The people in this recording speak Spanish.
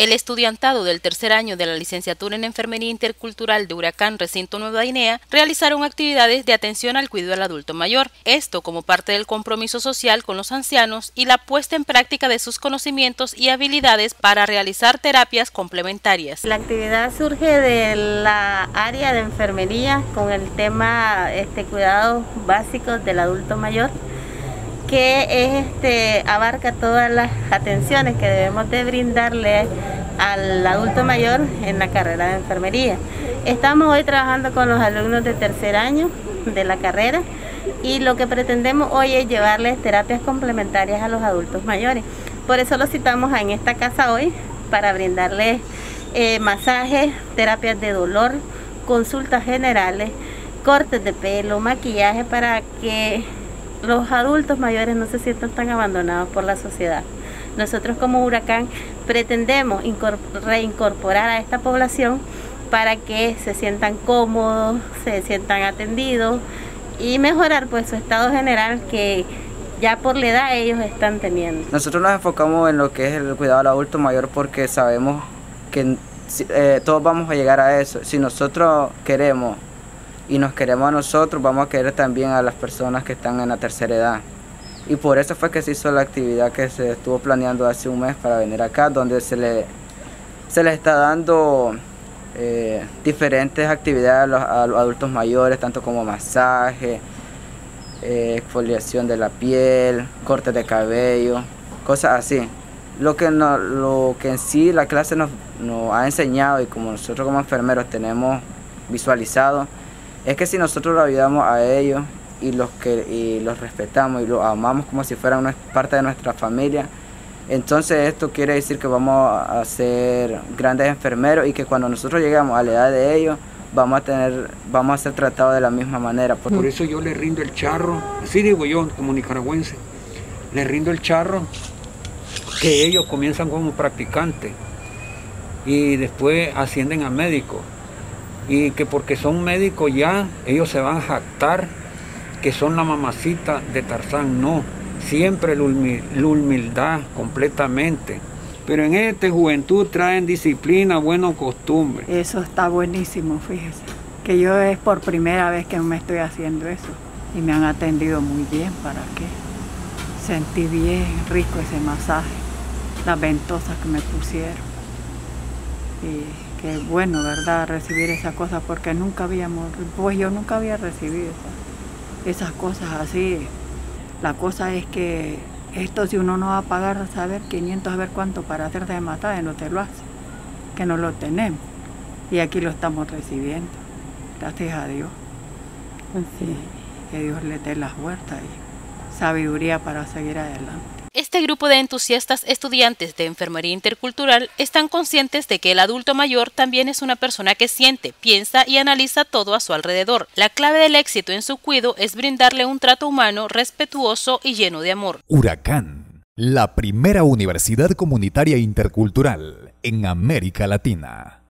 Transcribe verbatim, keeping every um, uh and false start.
El estudiantado del tercer año de la licenciatura en Enfermería Intercultural de Huracán, Recinto Nueva Guinea, realizaron actividades de atención al cuidado del adulto mayor, esto como parte del compromiso social con los ancianos y la puesta en práctica de sus conocimientos y habilidades para realizar terapias complementarias. La actividad surge de la área de enfermería con el tema este, cuidados básicos del adulto mayor, que es, este, abarca todas las atenciones que debemos de brindarle al adulto mayor en la carrera de enfermería. Estamos hoy trabajando con los alumnos de tercer año de la carrera y lo que pretendemos hoy es llevarles terapias complementarias a los adultos mayores. Por eso los citamos en esta casa hoy para brindarles eh, masajes, terapias de dolor, consultas generales, cortes de pelo, maquillaje para que los adultos mayores no se sientan tan abandonados por la sociedad. Nosotros como Huracán pretendemos reincorporar a esta población para que se sientan cómodos, se sientan atendidos y mejorar pues su estado general que ya por la edad ellos están teniendo. Nosotros nos enfocamos en lo que es el cuidado al adulto mayor porque sabemos que eh, todos vamos a llegar a eso. Si nosotros queremos y nos queremos a nosotros, vamos a querer también a las personas que están en la tercera edad. Y por eso fue que se hizo la actividad que se estuvo planeando hace un mes para venir acá, donde se le, se le está dando eh, diferentes actividades a los, a los adultos mayores, tanto como masaje, eh, exfoliación de la piel, cortes de cabello, cosas así. Lo que, no, lo que en sí la clase nos, nos ha enseñado y como nosotros como enfermeros tenemos visualizado, es que si nosotros los ayudamos a ellos y los, que, y los respetamos y los amamos como si fueran una parte de nuestra familia, entonces esto quiere decir que vamos a ser grandes enfermeros y que cuando nosotros llegamos a la edad de ellos, vamos a, tener, vamos a ser tratados de la misma manera. Por eso yo le rindo el charro, así digo yo como nicaragüense, le rindo el charro que ellos comienzan como practicantes y después ascienden a médicos. Y que porque son médicos ya, ellos se van a jactar que son la mamacita de Tarzán. No, siempre la humildad completamente. Pero en esta juventud traen disciplina, buena costumbre. Eso está buenísimo, fíjese. Que yo es por primera vez que me estoy haciendo eso. Y me han atendido muy bien, ¿para qué? Sentí bien rico ese masaje, las ventosas que me pusieron. Y qué bueno, ¿verdad?, recibir esas cosas, porque nunca habíamos, pues yo nunca había recibido esas, esas cosas así. La cosa es que esto, si uno no va a pagar, a saber quinientos, a ver cuánto para hacerse de masaje, no te lo hace, que no lo tenemos. Y aquí lo estamos recibiendo, gracias a Dios. Sí, que Dios le dé las fuerzas y sabiduría para seguir adelante. Este grupo de entusiastas estudiantes de Enfermería Intercultural están conscientes de que el adulto mayor también es una persona que siente, piensa y analiza todo a su alrededor. La clave del éxito en su cuidado es brindarle un trato humano, respetuoso y lleno de amor. Huracán, la primera universidad comunitaria intercultural en América Latina.